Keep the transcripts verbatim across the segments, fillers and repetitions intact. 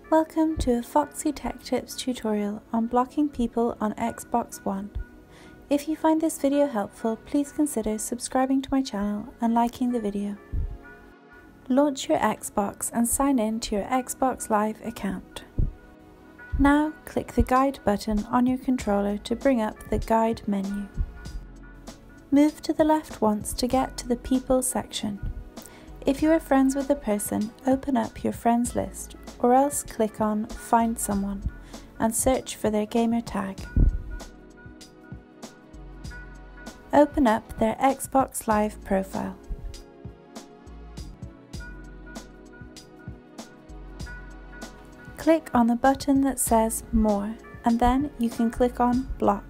Welcome to a Foxy Tech Tips tutorial on blocking people on Xbox One. If you find this video helpful, please consider subscribing to my channel and liking the video. Launch your Xbox and sign in to your Xbox Live account. Now click the Guide button on your controller to bring up the Guide menu. Move to the left once to get to the People section. If you are friends with a person, open up your friends list, or else click on Find Someone and search for their gamer tag. Open up their Xbox Live profile. Click on the button that says More, and then you can click on Block.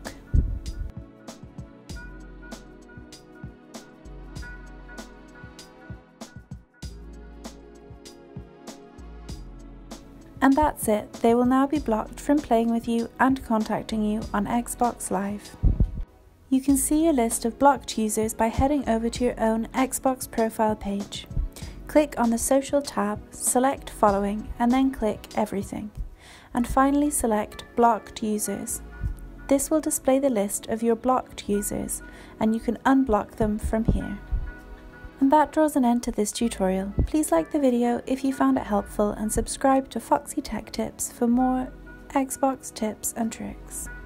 And that's it, they will now be blocked from playing with you and contacting you on Xbox Live. You can see your list of blocked users by heading over to your own Xbox profile page. Click on the Social tab, select Following, and then click Everything. And finally select Blocked Users. This will display the list of your blocked users, and you can unblock them from here. And that draws an end to this tutorial. Please like the video if you found it helpful and subscribe to Foxy Tech Tips for more Xbox tips and tricks.